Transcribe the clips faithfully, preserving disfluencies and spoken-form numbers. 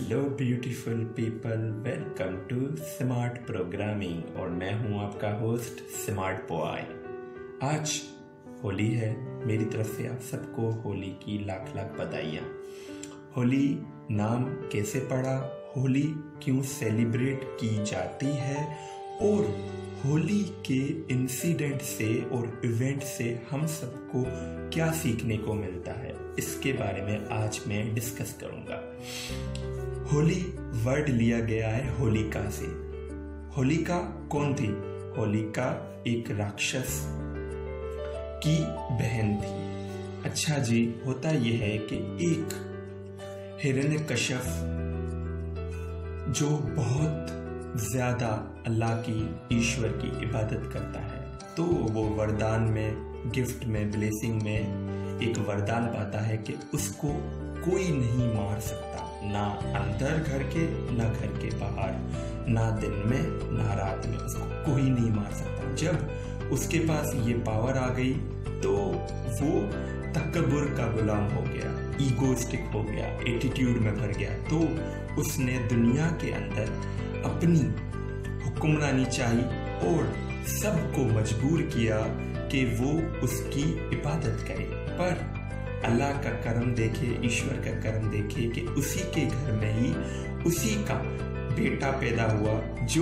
Hello beautiful people, welcome to smart programming और मैं हूं आपका होस्ट स्मार्ट बॉय। आज होली है, मेरी तरफ से आप सबको होली की लाख लाख बधाइयाँ। होली नाम कैसे पड़ा, होली क्यों सेलिब्रेट की जाती है और होली के इंसिडेंट से और इवेंट से हम सबको क्या सीखने को मिलता है, इसके बारे में आज मैं डिस्कस करूंगा। होली वर्ड लिया गया है होलिका से। होलिका कौन थी? होलिका एक राक्षस की बहन थी। अच्छा जी, होता यह है कि एक हिरण्यकश्यप जो बहुत ज्यादा अल्लाह की, ईश्वर की इबादत करता है, तो वो वरदान में, गिफ्ट में, ब्लेसिंग में एक वरदान पाता है कि उसको कोई नहीं मार सकता, ना अंदर घर के ना घर के बाहर, ना दिन में ना रात में, उसको कोई नहीं मार सकता। जब उसके पास ये पावर आ गई तो वो तकब्बुर का गुलाम हो गया, ईगोइस्टिक हो गया, एटीट्यूड में भर गया। तो उसने दुनिया के अंदर अपनी हुक्मरानी चाही और सबको मजबूर किया कि वो उसकी इबादत करे। पर अल्लाह का करम देखे, ईश्वर का करम देखे कि उसी के घर में ही उसी का बेटा पैदा हुआ जो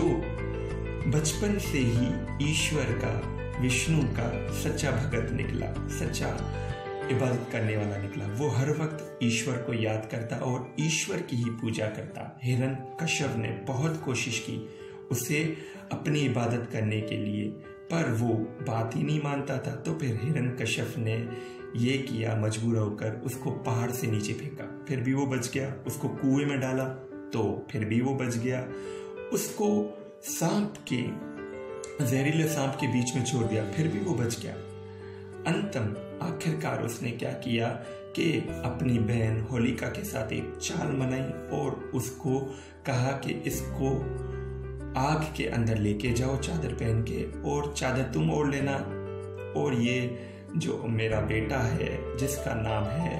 बचपन से ही ईश्वर का, विष्णु का सच्चा भगत निकला, सच्चा इबादत करने वाला निकला। वो हर वक्त ईश्वर को याद करता और ईश्वर की ही पूजा करता। हिरण्यकश्यप ने बहुत कोशिश की उसे अपनी इबादत करने के लिए, पर वो बात ही नहीं मानता था। तो फिर हिरण्यकश्यप ने ये किया, मजबूर होकर उसको पहाड़ से नीचे फेंका, फिर भी वो बच गया। उसको कुएं में डाला तो फिर भी वो बच गया। उसको सांप के, जहरीले सांप के बीच में छोड़ दिया, फिर भी वो बच गया। अंतम आखिरकार उसने क्या किया कि अपनी बहन होलिका के साथ एक चाल बनाई और उसको कहा कि इसको आग के अंदर लेके जाओ चादर पहन के, और चादर तुम ओढ़ लेना, और ये जो मेरा बेटा है जिसका नाम है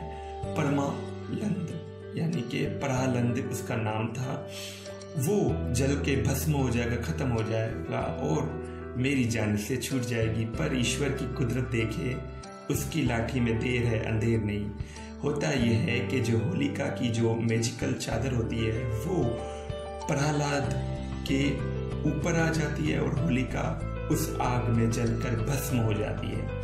परमालंद, यानी कि प्रहलंद उसका नाम था, वो जल के भस्म हो जाएगा, खत्म हो जाएगा और मेरी जान से छूट जाएगी। पर ईश्वर की कुदरत देखे, उसकी लाठी में देर है अंधेर नहीं। होता यह है कि जो होलिका की जो मैजिकल चादर होती है वो प्रहलाद के ऊपर आ जाती है और होलिका उस आग में जलकर भस्म हो जाती है।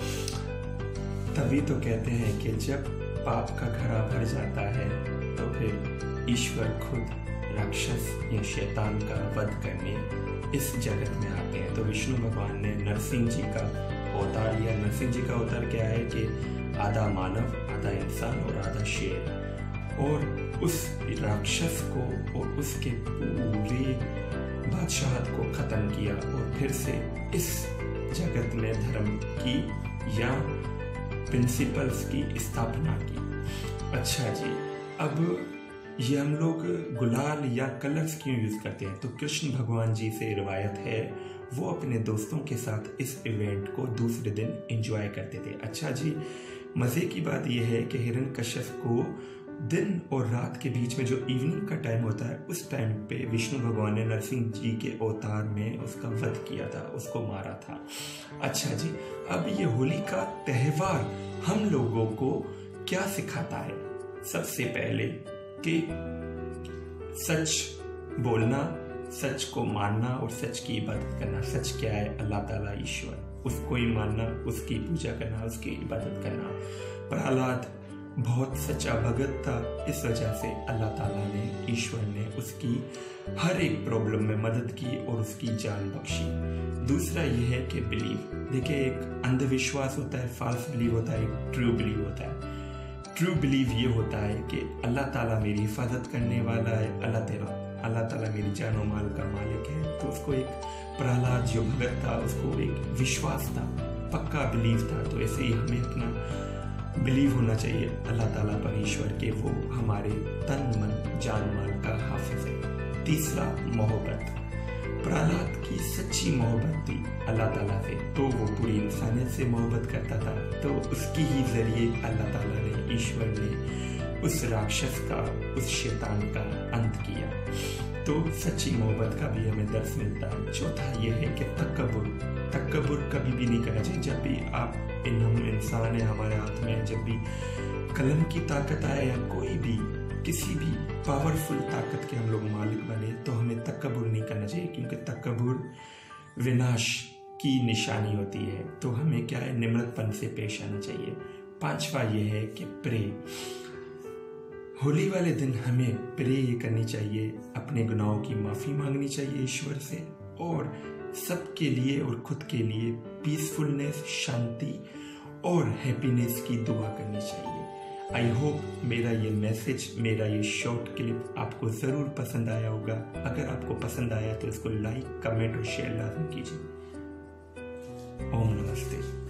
तभी तो कहते हैं कि जब पाप का घड़ा भर जाता है तो फिर ईश्वर खुद राक्षस या शैतान का वध करने इस जगत में आते हैं। तो विष्णु भगवान ने नरसिंह जी का अवतार लिया। नरसिंह जी का अवतार क्या है कि आधा मानव, आधा इंसान और आधा शेर, और उस राक्षस को और उसके पूरे बादशाहत को खत्म किया और फिर से इस जगत में धर्म की या प्रिंसिपल्स की स्थापना की। अच्छा जी, अब ये हम लोग गुलाल या कलर्स क्यों यूज करते हैं? तो कृष्ण भगवान जी से रिवायत है, वो अपने दोस्तों के साथ इस इवेंट को दूसरे दिन एंजॉय करते थे। अच्छा जी, मजे की बात यह है कि हिरण्यकश्यप को दिन और रात के बीच में जो इवनिंग का टाइम होता है, उस टाइम पे विष्णु भगवान ने नरसिंह जी के अवतार में उसका वध किया था, उसको मारा था। अच्छा जी, अब ये होली का त्योहार हम लोगों को क्या सिखाता है? सबसे पहले कि सच बोलना, सच को मानना और सच की इबादत करना। सच क्या है? अल्लाह ताला, ईश्वर, उसको ही मानना, उसकी पूजा करना, उसकी इबादत करना। प्रहलाद बहुत सच्चा भगत था, इस वजह से अल्लाह ताला ने, ईश्वर ने उसकी हर एक प्रॉब्लम में मदद की और उसकी जान बख्शी। दूसरा यह है कि बिलीव। देखिए, एक अंधविश्वास होता है, फॉल्स बिलीव होता है, एक ट्रू बिलीव होता है। ट्रू बिलीव ये होता है कि अल्लाह ताला मेरी हिफाजत करने वाला है, अल्लाह तेरा अल्लाह ताला मेरी जानो माल का मालिक है। तो उसको एक प्रहलाद जो भगत था, उसको एक विश्वास था, पक्का बिलीव था। तो ऐसे ही हमें अपना बिलीव होना चाहिए अल्लाह ताला पर, ईश्वर के वो हमारे तन मन जान माल का हाफिज है। तीसरा, मोहब्बत। प्रहलाद की सच्ची मोहब्बत थी अल्लाह ताला से, तो वो पूरी इंसानियत से मोहब्बत करता था। तो उसकी ही जरिए अल्लाह ताला ने, ईश्वर ने उस राक्षस का, उस शैतान का अंत किया। तो सच्ची मोहब्बत का भी हमें दर्श मिलता है। चौथा यह है कि तकब्बुर तकब्बुर कभी भी नहीं करना चाहिए। जब भी आप इन हम इंसान है, हमारे हाथ में जब भी कलम की ताकत आए या कोई भी किसी भी पावरफुल ताकत के हम लोग मालिक बने, तो हमें तकब्बुर नहीं करना चाहिए, क्योंकि तकब्बुर विनाश की निशानी होती है। तो हमें क्या है, निम्रतपन से पेश आना चाहिए। पांचवा यह है कि प्रे होली वाले दिन हमें प्रे ये करनी चाहिए, अपने गुनाहों की माफ़ी मांगनी चाहिए ईश्वर से, और सबके लिए और खुद के लिए पीसफुलनेस, शांति और हैप्पीनेस की दुआ करनी चाहिए। आई होप मेरा ये मैसेज, मेरा ये शॉर्ट क्लिप आपको ज़रूर पसंद आया होगा। अगर आपको पसंद आया तो इसको लाइक, कमेंट और शेयर लाजमी कीजिए। ओम नमस्ते।